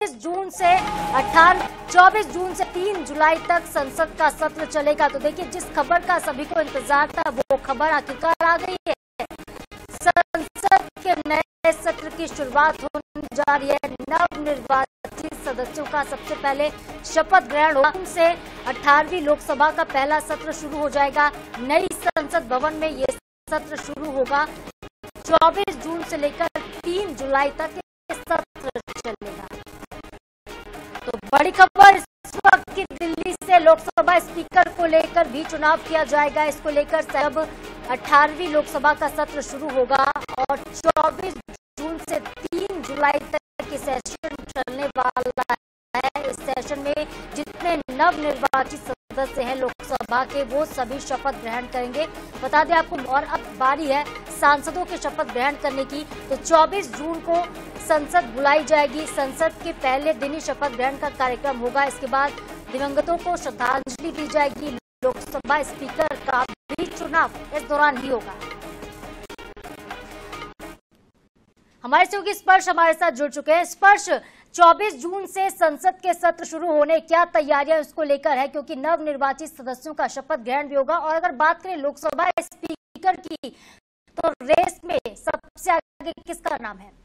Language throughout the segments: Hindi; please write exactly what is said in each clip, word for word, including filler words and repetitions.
चौबीस जून से अठारह चौबीस जून से तीन जुलाई तक संसद का सत्र चलेगा। तो देखिए, जिस खबर का सभी को इंतजार था वो खबर आखिरकार आ गई है। संसद के नए सत्र की शुरुआत होने जा रही है। नवनिर्वाचित सदस्यों का सबसे पहले शपथ ग्रहण होगा। से अठारहवीं लोकसभा का पहला सत्र शुरू हो जाएगा। नई संसद भवन में ये सत्र शुरू होगा। चौबीस जून से लेकर तीन जुलाई तक ये सत्र चलेगा। तो बड़ी खबर इस वक्त की दिल्ली से लोकसभा स्पीकर को लेकर भी चुनाव किया जाएगा। इसको लेकर अब अठारहवीं लोकसभा का सत्र शुरू होगा और चौबीस जून से तीन जुलाई तक ये सेशन चलने वाला है। इस सेशन में जितने नवनिर्वाचित सदस्य हैं लोकसभा के, वो सभी शपथ ग्रहण करेंगे। बता दें आपको, और अब बारी है सांसदों के शपथ ग्रहण करने की। तो चौबीस जून को संसद बुलाई जाएगी। संसद के पहले दिन ही शपथ ग्रहण का कार्यक्रम होगा। इसके बाद दिवंगतों को श्रद्धांजलि दी जाएगी। लोकसभा स्पीकर का भी चुनाव इस दौरान ही होगा। हमारे सहयोगी स्पर्श हमारे साथ जुड़ चुके हैं। स्पर्श, चौबीस जून से संसद के सत्र शुरू होने, क्या तैयारियां इसको लेकर है, क्योंकि नवनिर्वाचित सदस्यों का शपथ ग्रहण भी होगा। और अगर बात करें लोकसभा स्पीकर की, तो रेस में सबसे आगे किसका नाम है?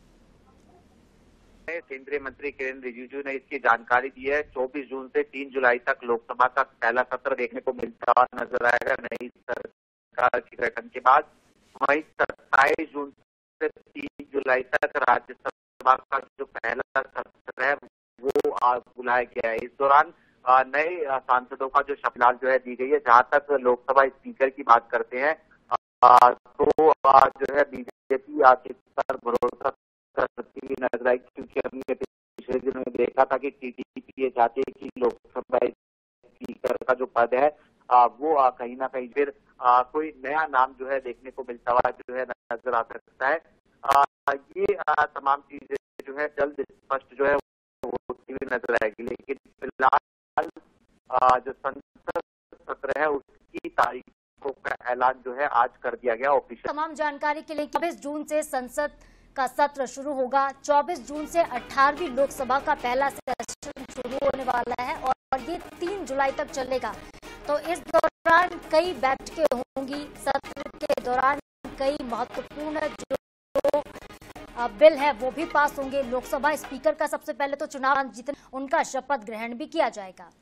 केंद्रीय मंत्री किरेन रिजिजू ने इसकी जानकारी दी है। चौबीस जून से तीन जुलाई तक लोकसभा का पहला सत्र देखने को मिलता हुआ नजर आएगा नई सरकार के गठन के बाद। वहीं सत्ताईस जून से तीन जुलाई तक राज्यसभा का जो पहला सत्र है वो बुलाया गया है। इस दौरान नए सांसदों का जो शपथ जो है दी गई है। जहां तक लोकसभा स्पीकर की बात करते हैं तो जो है बीजेपी आखिर पर भरोसा करती हुई नजर आई, क्योंकि हमने पिछले दिनों में देखा था कि टीडीपी ये चाहती है कि लोकसभा स्पीकर का जो पद है आ, वो आ, कहीं ना कहीं फिर आ, कोई नया नाम जो है देखने को मिलता हुआ जो है नजर आ सकता है। आ, ये आ, तमाम चीजें जो है जल्द स्पष्ट जो है होती हुई नजर आएगी। लेकिन फिलहाल जो संसद सत्र है उसकी तारीखों का ऐलान जो है आज कर दिया गया ऑफिशियल। तमाम जानकारी के लिए चौबीस जून से संसद का सत्र शुरू होगा। चौबीस जून से अठारहवीं लोकसभा का पहला सेशन शुरू होने वाला है और ये तीन जुलाई तक चलेगा। तो इस दौरान कई बैठकें होंगी। सत्र के दौरान कई महत्वपूर्ण जो बिल है वो भी पास होंगे। लोकसभा स्पीकर का सबसे पहले तो चुनाव जीतने उनका शपथ ग्रहण भी किया जाएगा।